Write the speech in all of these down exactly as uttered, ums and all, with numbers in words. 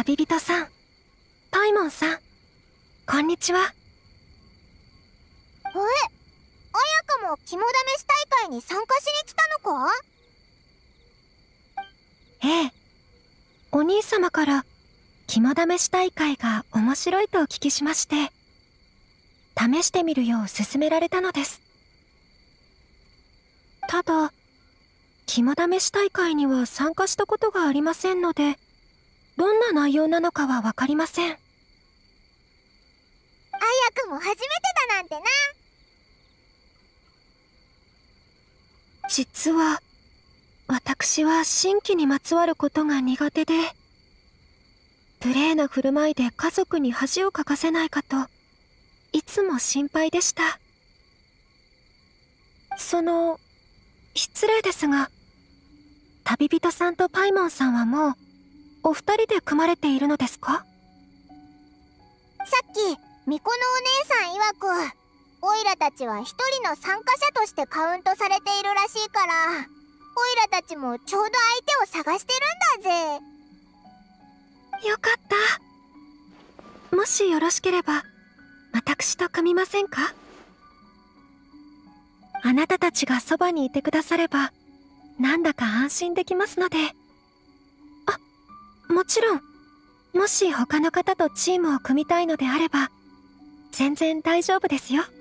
旅人さん、パイモンさん、こんにちは。え、 彩香も肝試し大会に参加しに来たのか？ ええ、お兄様から肝試し大会が面白いとお聞きしまして、試してみるよう勧められたのです。ただ、肝試し大会には参加したことがありませんので、どんな内容なのかはわかりません。 彩香も初めてだなんてな。 実は、私は新規にまつわることが苦手で、無礼な振る舞いで家族に恥をかかせないかと、いつも心配でした。その、失礼ですが、旅人さんとパイモンさんはもう、お二人で組まれているのですか？ さっき巫女のお姉さん曰く、オイラたちは一人の参加者としてカウントされているらしいから、オイラたちもちょうど相手を探してるんだぜ。 よかった。もしよろしければ、私と組みませんか？あなたたちがそばにいてくだされば、なんだか安心できますので。あ、もちろん、もし他の方とチームを組みたいのであれば、全然大丈夫ですよ。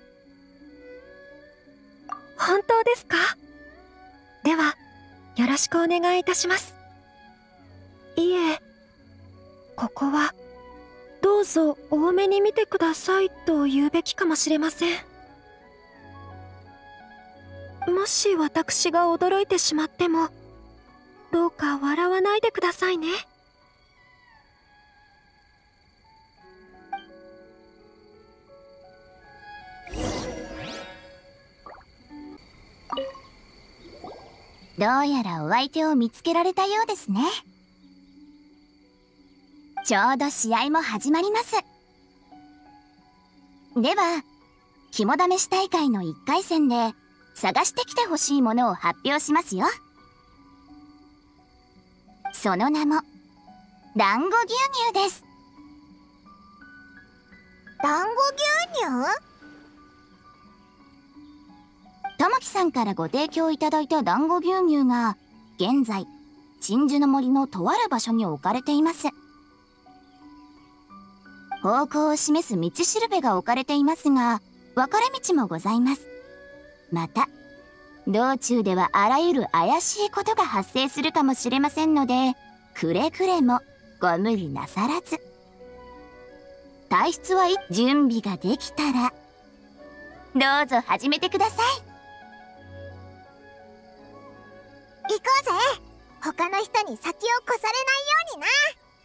本当ですか？では、よろしくお願いいたします。いえ、ここは、どうぞ多めに見てくださいと言うべきかもしれません。もし私が驚いてしまっても、どうか笑わないでくださいね。 どうやらお相手を見つけられたようですね。ちょうど試合も始まります。では、肝試し大会のいっかい戦で探してきてほしいものを発表しますよ。その名も、団子牛乳です。団子牛乳？ともきさんからご提供いただいた団子牛乳が現在鎮守の森のとある場所に置かれています。方向を示す道しるべが置かれていますが、分かれ道もございます。また道中ではあらゆる怪しいことが発生するかもしれませんので、くれぐれもご無理なさらず。退出はい準備ができたらどうぞ始めてください。行こうぜ。他の人に先を越されないようにな。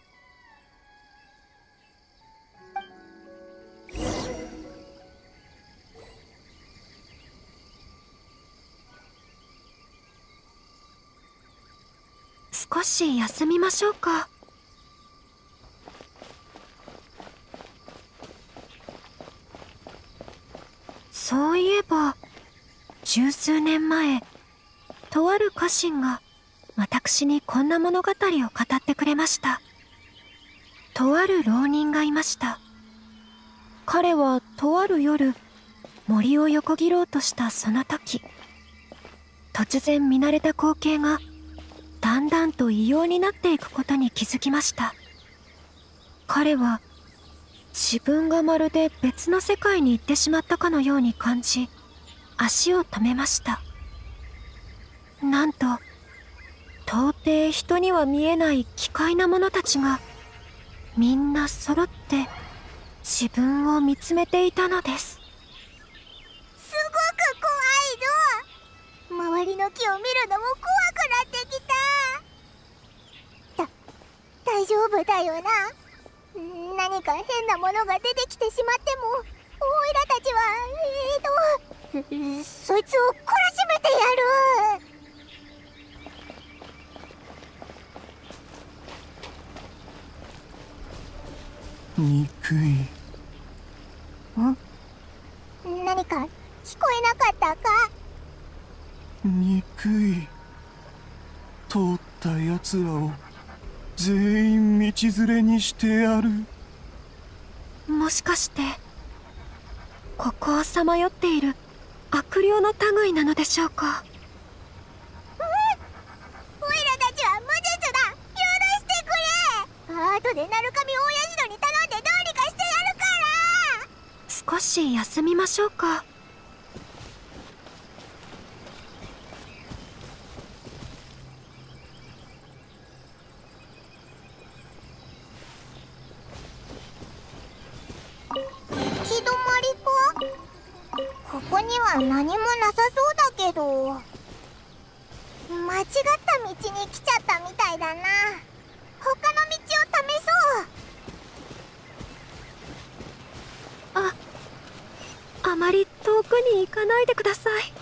少し休みましょうか。そういえば、十数年前、とある家臣が私にこんな物語を語ってくれました。とある浪人がいました。彼はとある夜、森を横切ろうとしたその時、突然見慣れた光景がだんだんと異様になっていくことに気づきました。彼は自分がまるで別の世界に行ってしまったかのように感じ、足を止めました。なんと、到底人には見えない奇怪な者たちが、みんな揃って自分を見つめていたのです。 すごく怖いぞ。周りの木を見るのも怖くなってきた。だ、大丈夫だよな。何か変なものが出てきてしまっても、オイラたちは、えーと、そいつを懲らしめてやる。 憎い。 ん？何か聞こえなかったか？ 憎い。通ったやつらを全員道連れにしてやる。 もしかしてここをさまよっている悪霊の類なのでしょうか。 うん、オイラたちは無実だ。許してくれ。後で鳴神大社に頼んでどうにかしてやるから。 少し休みましょうか。 ここには何もなさそうだけど、間違った道に来ちゃったみたいだな。他の道を試そう。 あ、あまり遠くに行かないでください。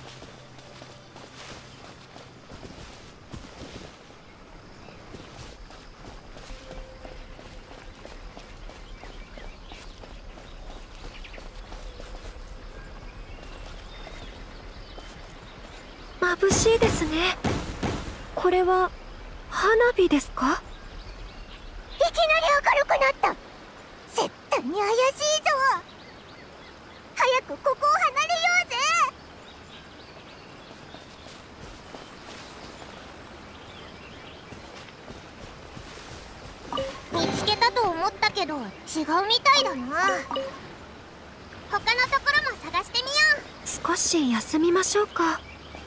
眩しいですね。これは花火ですか？ いきなり明るくなった。絶対に怪しいぞ。早くここを離れようぜ。見つけたと思ったけど違うみたいだな。他のところも探してみよう。少し休みましょうか。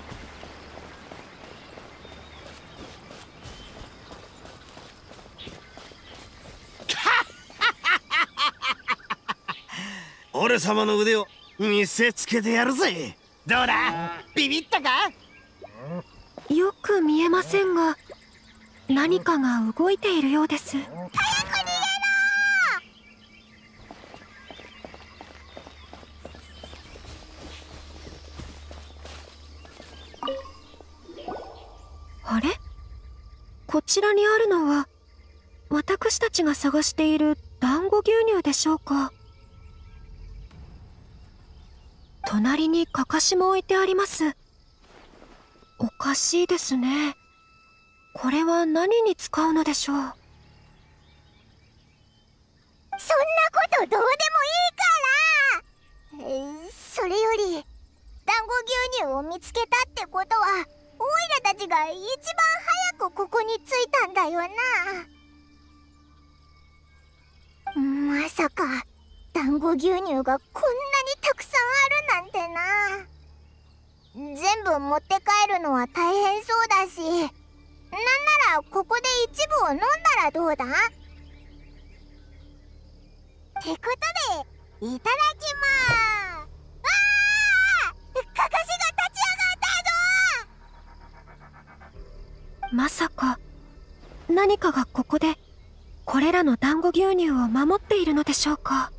俺様の腕を見せつけてやるぜ。どうだ、ビビったか？ よく見えませんが、何かが動いているようです。 早く逃げろー！あれ？こちらにあるのは私たちが探している団子牛乳でしょうか。隣にかかしも置いてあります。おかしいですね。これは何に使うのでしょう。 そんなことどうでもいいから。えー、それより団子牛乳を見つけたってことは、オイラたちが一番早くここに着いたんだよな。まさか団子牛乳がこんなにたくさんあるなんてな。全部持って帰るのは大変そうだし、なんならここで一部を飲んだらどうだ？ってことでいただきまーす。わー！かかしが立ち上がったぞ！ まさか何かがここでこれらの団子牛乳を守っているのでしょうか。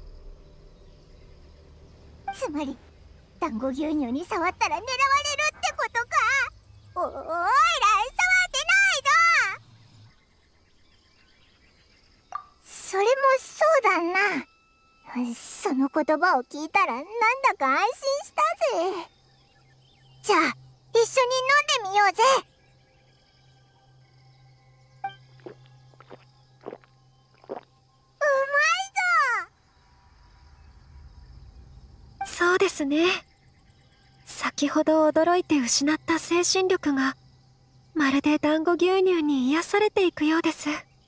つまり団子牛乳に触ったら狙われるってことか。お、おいら触ってないぞ。それもそうだな。その言葉を聞いたらなんだか安心したぜ。じゃあ一緒に飲んでみようぜ。 そうですね。先ほど驚いて失った精神力がまるで団子牛乳に癒されていくようです。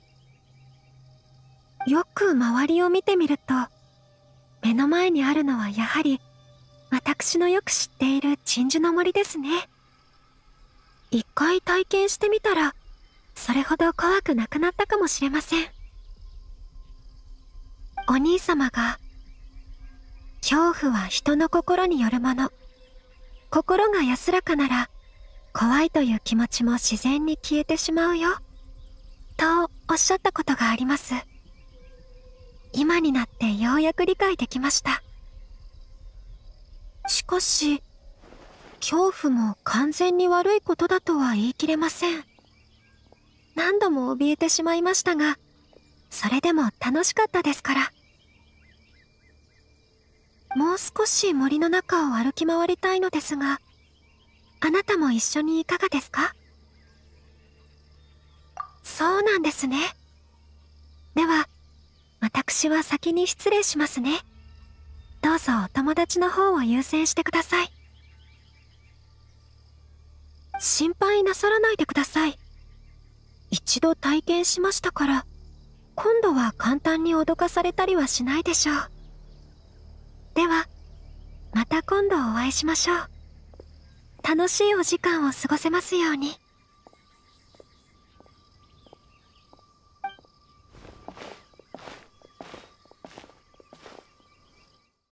よく周りを見てみると、目の前にあるのはやはり私のよく知っている鎮守の森ですね。一回体験してみたらそれほど怖くなくなったかもしれません。お兄様が恐怖は人の心によるもの。心が安らかなら、怖いという気持ちも自然に消えてしまうよ。とおっしゃったことがあります。今になってようやく理解できました。しかし、恐怖も完全に悪いことだとは言い切れません。何度も怯えてしまいましたが、それでも楽しかったですから。もう少し森の中を歩き回りたいのですが、あなたも一緒にいかがですか？そうなんですね。 では私は先に失礼しますね。どうぞお友達の方を優先してください。心配なさらないでください。一度体験しましたから、今度は簡単に脅かされたりはしないでしょう。では、また今度お会いしましょう。楽しいお時間を過ごせますように。